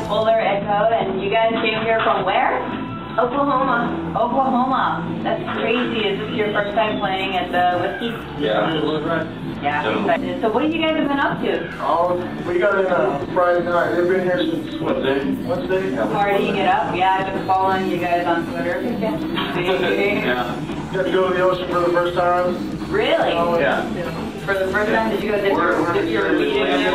Bipolar Echo, and you guys came here from where? Oklahoma. Oklahoma. That's crazy. Is this your first time playing at the whiskey? Yeah. Yeah. Excited. So what have you guys been up to? Oh, we got in Friday night. They've been here since Wednesday. Partying it up. Yeah, I've been following you guys on Twitter. Yeah. Got to go to the ocean for the first time. Really? Yeah. For the first time, did you go dip your feet in there?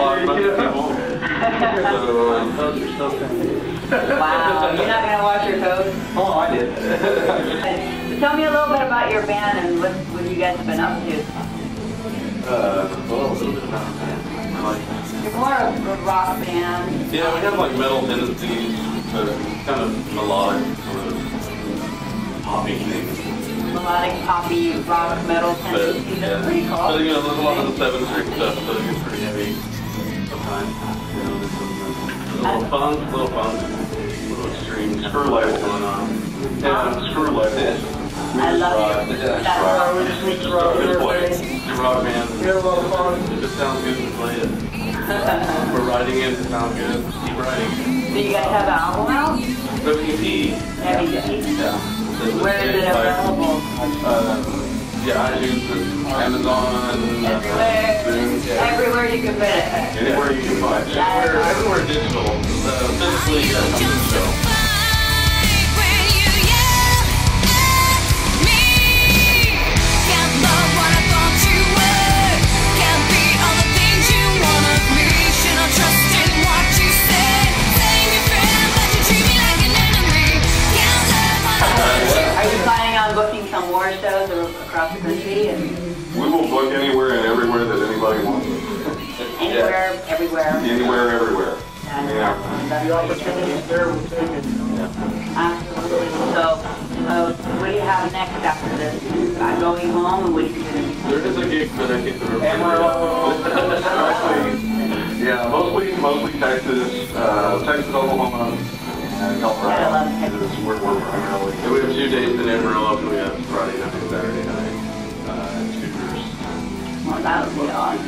Wow, you're not going to wash your toes? Oh, I did. So tell me a little bit about your band and what you guys have been up to. Well, a little bit about that. You're more of a rock band. Yeah, we have like metal tendencies, but kind of melodic, sort of poppy things. Melodic, poppy, rock, metal tendencies. That's pretty cool. But you know, there's a lot of the 7-string stuff, so it gets pretty heavy sometimes. You know, there's some little fun, little extreme screw life going on. Yeah, screw life. I love it. We just need to rock Good play. everything. Good rock band. We had a lot of fun. If it sounds good, we play it. We're writing it. It sounds good. Keep writing. Do you guys have an album out? WP. Yeah. Where is it available? Yeah, iTunes, Amazon, Everywhere you can fit it. anywhere you can find it. Everywhere digital. Physically, comes to the show. Booking some more shows across the country and We will book anywhere and everywhere that anybody wants. anywhere, everywhere. Anywhere, everywhere. Yeah. The opportunity is there, we'll take it. Absolutely. So, what do you have next after this? Going home, and what do you do? There is a gig that I get to Yeah, mostly Texas, Oklahoma, and Colorado. Is where we're primarily. We have 2 days in Amarillo, and we have Friday night and Saturday night at Scooters. Well, that would be awesome.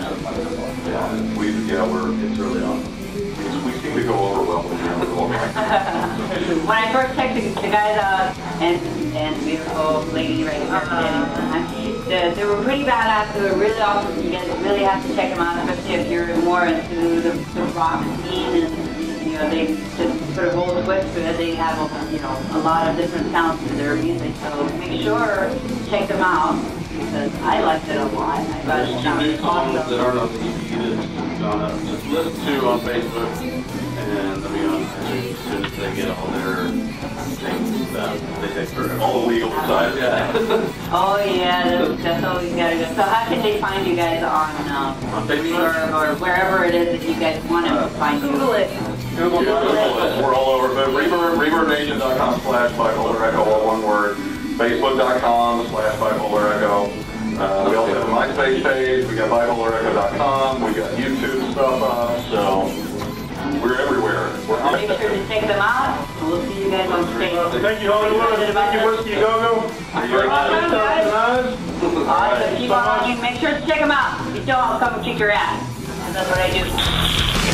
Yeah, it's really awesome. We seem to go over well when we're When I first texted the guys out and beautiful lady right here, they were pretty badass. They were really awesome. You guys really have to check them out, especially if you're more into the rock scene and. You know, they just put a whole twist to it. They have, a lot of different sounds to their music. So make sure to check them out because I liked it a lot. I thought There's it 2 new sounded songs that awesome. aren't on the EP that's gone up. Just listen to on Facebook, and they'll be on as soon as they get all their things. They take for all the legal side. Yeah. Oh yeah, that's always gotta go. So how can they find you guys on Facebook or wherever it is that you guys want to find you? Google it. Google it. We're all over. But ReverbNation.com/Bipolar Echo, all one word. Facebook.com/Bipolar Echo. We also have a MySpace page. We got BipolarEcho.com. We got YouTube stuff up. So we're everywhere. Make sure to check them out. We'll see you guys on stage. Thank you, Hollywood. Thank you, Whiskey Go-Go. Awesome, guys. Awesome. Keep on walking. Make sure to check them out. If you don't, I'll come and kick your ass. 'Cause that's what I do.